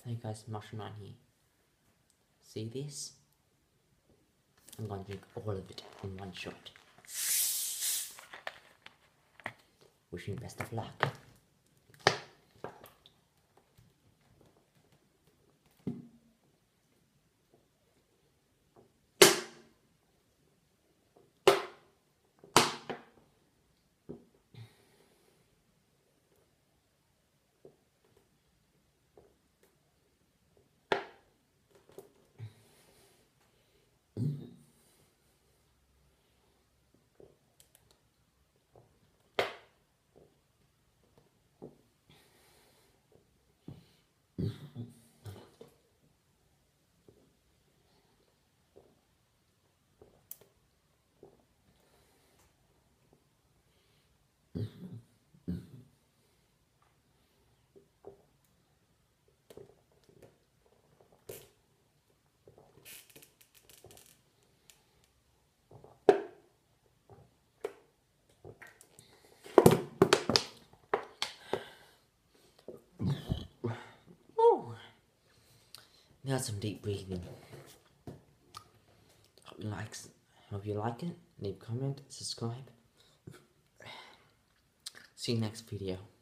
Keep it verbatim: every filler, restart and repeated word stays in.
Hey guys, mushroom on here. See this? I'm going to drink all of it in one shot. Wishing you best of luck. That's some deep breathing. Hope you like, hope you like it. Leave a comment, subscribe. See you next video.